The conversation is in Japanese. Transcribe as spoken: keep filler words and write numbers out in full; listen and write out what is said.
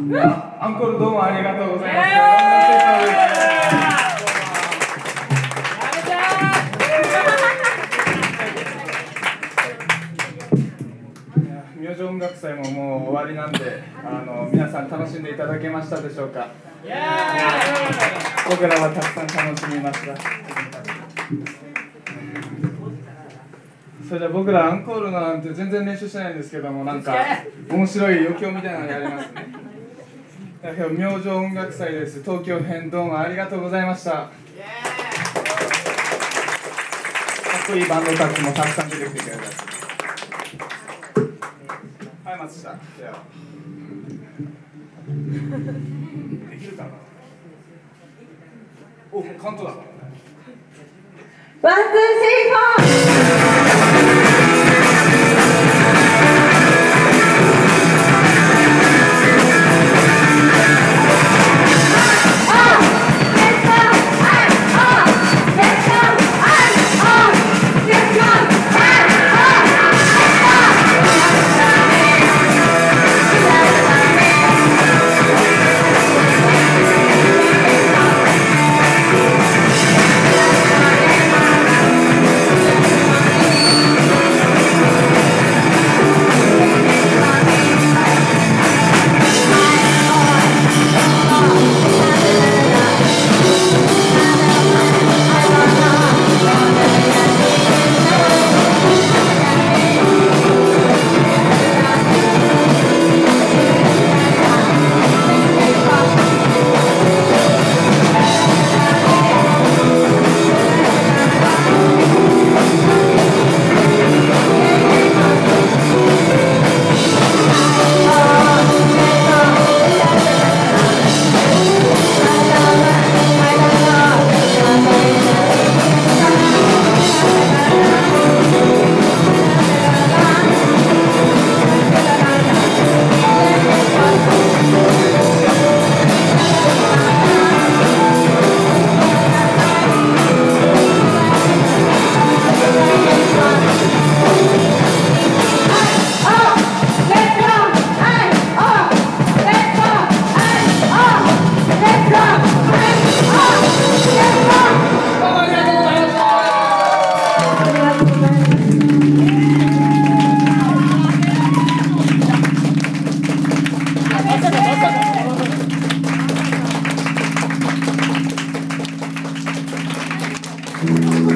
アンコールどうもありがとうございます。明星音楽祭ももう終わりなんで、あの皆さん楽しんでいただけましたでしょうか。僕らはたくさん楽しみました。それでは僕らアンコールなんて全然練習してないんですけども、なんか面白い余興みたいなのやりますね。今日明星音楽祭です。東京編どうもありがとうございました。かっこいいバンドたちもたくさん出てきてくれた。はい、松下。できるかな。お、カウントだ。 ワン、ツー、スリー、ファ